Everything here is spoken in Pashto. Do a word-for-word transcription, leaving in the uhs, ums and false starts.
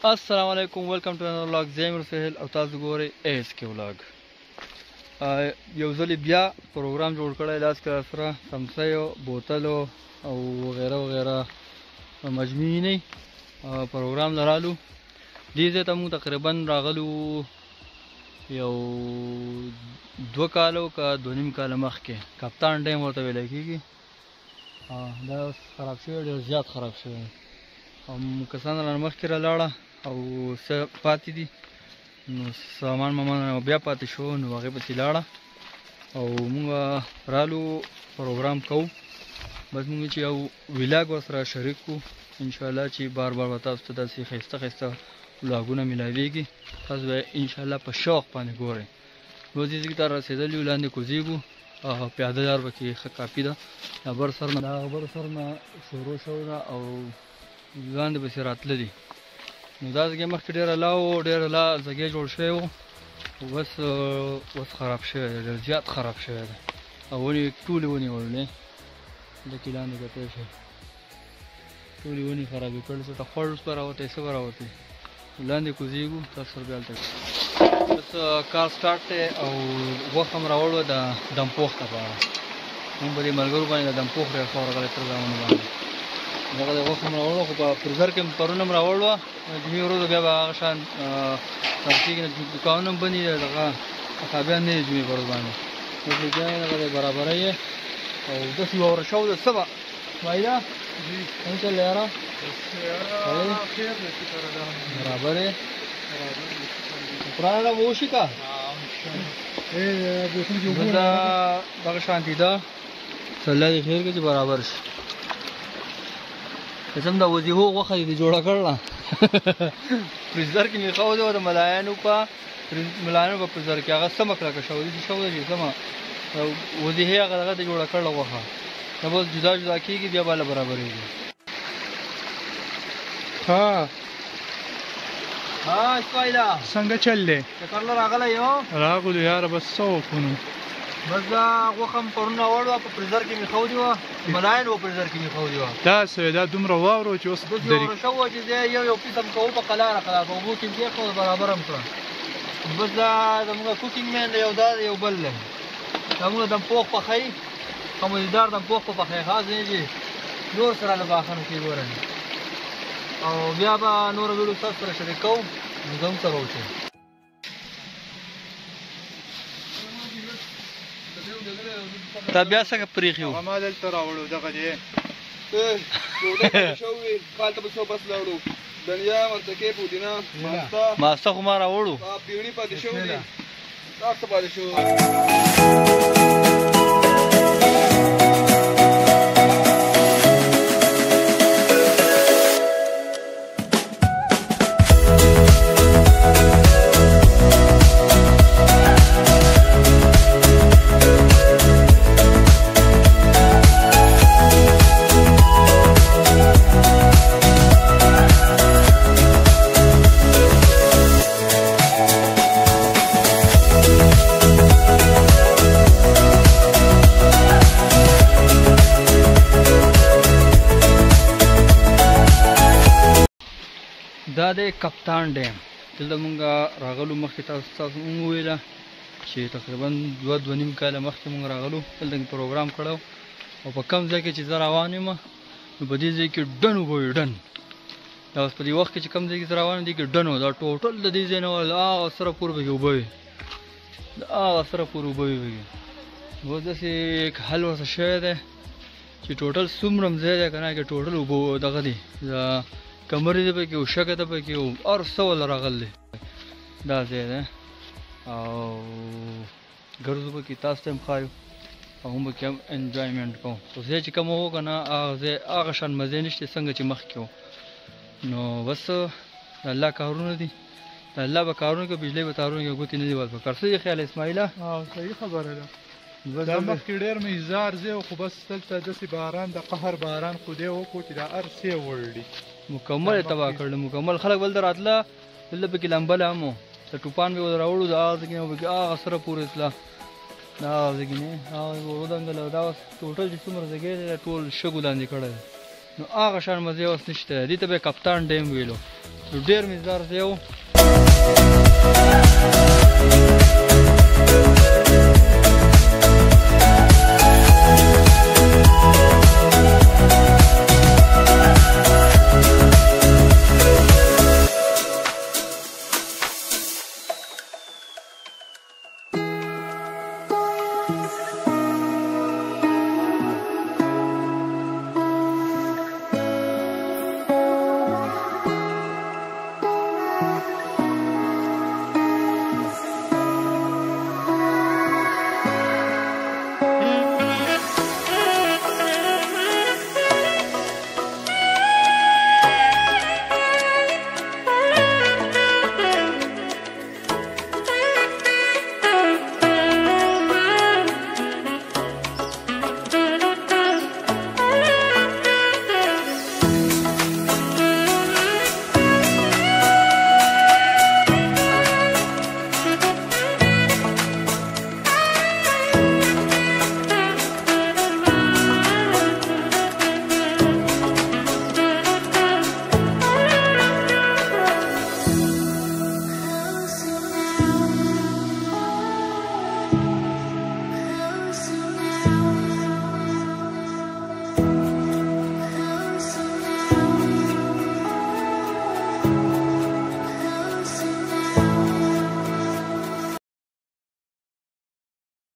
السلام علیکم ویلکم ټو انر ولاګ. زه یم رسهیل او تاسو ګورئ ایس کې ولاګ. یو ځلې بیا پروګرام جوړ کړی، لاس کې سره سمسیو بوتلو او وغیره وغیره مجموعي نه پروګرام لرالو. دې ځای ته موږ تقریبا راغلو یو دوه کالو که دوه نیم کاله مخکې. کپتان ډیم ورته ویلی کېږي. دا اوس خراب شوی، ډېر زیات خراب شوی. او کسان رانه مخکې رالاړه او څه پاتې دي نو سامان مامان بیا پاتې شو، نو هغې پسې لاړه او موږ رالو پروګرام کوو. بس موږ چې یو ولاګ ورسره شریک کړو، انشاءالله چې بار بار به تاسو ته داسې ښایسته ښایسته ولاګونه میلاویږي. تاسو به انشاءالله په شوق باندې ګورئ. نو دې ځای ته رسېدلي یو، لاندې کوزیږو. پیاده لار به کې ښه کافي ده. دا بر سر نه دا بر سر نه شروع شوې ده او لاندې پسې راتله دي. نو دا ځای مخکې ډېره لا و، ډېره لا ځای جوړ شوی و، بس اوس خراب شوی دی، ډېر زیات خراب شوی دی. او ونې ټولې ونیولې، لکې لاندې کتی شي، ټولې ونې خرابې کړې. څه ته خوړ به راوتی، څه به راوتی. لاندې کوزېږو، تاسو سره بیا هلته بس کار سټارټ دی. او غوښه هم راوړوه د دمپوخ دپاره. مونږ به دې ملګرو باندې د دمپوخ ډېر ښه ورغلی تر زامنو باندې. دغه د غوښه هم راوړوه، خو په فریزر کې پرون هم راوړوه. جمعې ورځو بیا به هغه شان دغه کېږي نه، دوکانونه هم بند دي، دغه اصحابیان نه دي جمعې په ورځ باندې. دلته بیا یې دغه دی برابره یې او داسې یوه ورشه وه. څه به اسماعیله څنګه چل دی یاره؟ برابر یې قرآن را به وشي که دغه شانتي ده. الله دې خیر کړي چې برابر شي. قسم د وظیفو غوښه دې جوړه کړله. فریزر کې مې ایښودې وه د ملایانو په ملایانو په فریزر کې. هغه سمه کلکه شوې چې شوې چې سمه وظیفې هغه دغه دې جوړه کړله غوښه. دا به جدا جدا کېږي، بیا به هله برابرېږي. ها ها اسماعیله څنګه چل دی؟ چکر له راغلی یو راغلو یاره. بس څه وکړو نو؟ بس دا غوښه م پرون راوړې وه، په فریزر کې مې ایښودې وه، ملاین په فریزر کې مې ایښودې وه. داسې وی، دا دومره واورو چې اوس داسې یوه ورشه وه چې زه یو یو پیس هم کوو په قلاره قلاره، په اوبو کې مې کېښوده، برابر هم کړه. بس دا زموږ کوکینګ مین دی، یو دا دی یو بل دی. دا موږ دمپوخ پخوي، ښه مزیدار دمپوخ به پخوي. خاص دی چې نور سره له باخنو کې ګورئ. او بیا به نوره ویډیو ستاسو سره شریک کوو، نو زه هم سره اوسئ. دا بیا څنګه پرېښي وو؟ هغه ما دلته راوړو، دغه دی ډوډۍ پاتې شوې، هلته به څو بس راوړو. دنیا، مرچکې، پودینه، ماسته ماسته خو ما راوړو. پیړي پاتې شوي دي، هر څه پاتې شوي. دا دی کپتان ډیم. دلته مونږ راغلو، مخکې تاسو تاسو مونږ وویله چې تقریبا دوه دوه نیم کاله مخکې مونږ راغلو. دلته مې پروګرام کړی او په کوم ځای کې چې زه روان یم نو په دې ځای کې ډن اوبه وي، ډن. دا اوس په دې وخت کې چې کوم ځای کې زه روان یم دې کې ډن و. دا ټوټل د دې ځای نه ول هغه سره پورې پکې اوبه وي، د هغه سره پورې اوبه وي پکې. اوس داسې حل ورته شوی دی چې ټوټل څومره م ځای دی که نه کې ټوټل اوبه دغه دي، کمرې دی پکې او شګه ده پکې او هر څه وله راغلی دی. دا ځای دی او ګرځو پکې، تاسو ته هم ښایو او هم پکې هم انجوایمنټ کوو. خو ځای چې کوم و که نه هغه ځای هغه شان مزې نشته څنګه چې مخکې و. نو بس د الله کارونه دي، د الله به کارونه کوي، بجلۍ به تارونه کوي، ګوتې نه دي ور پکار. څه دې خیال اسماعیله؟ صحیح خبره ده. دا مخکې ډېر مزار ځای و، خو بس دلته داسې باران د قهر باران خو دی وکړو چې دا هر څه یې وړي، مکمل یې تباه کړل. مکمل خلک بل ته راتله، دلته پکې لمبله هم و، د ټوپان به یې راوړو، د هغه ځای کې پکې هغه سره پورې تله، د هغه ځای کې نه هغه ودنګل. دا اوس ټوټل چې څومره ځای دی ټول شګو لاندې کړی دی. نو هغه شان مزې اوس نشته. دې ته به یې کپتان ډیم ویلو. نو ډېر مې زار دی و